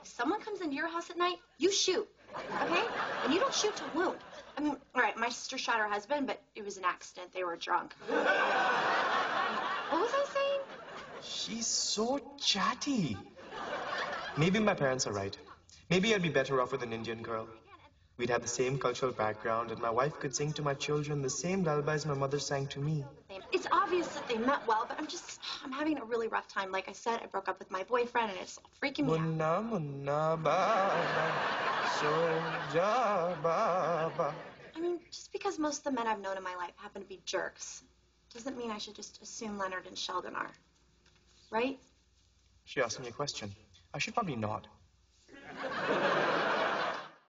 If someone comes into your house at night, you shoot, okay? And you don't shoot to wound. I mean, all right, my sister shot her husband, but it was an accident. They were drunk. What was I saying? She's so chatty. Maybe my parents are right. Maybe I'd be better off with an Indian girl. We'd have the same cultural background, and my wife could sing to my children the same lullabies my mother sang to me. It's obvious that they meant well, but I'm having a really rough time. Like I said, I broke up with my boyfriend, and it's freaking me out. Munna munna baba, soja baba. I mean, just because most of the men I've known in my life happen to be jerks, doesn't mean I should just assume Leonard and Sheldon are. Right? She asked me a question. I should probably not.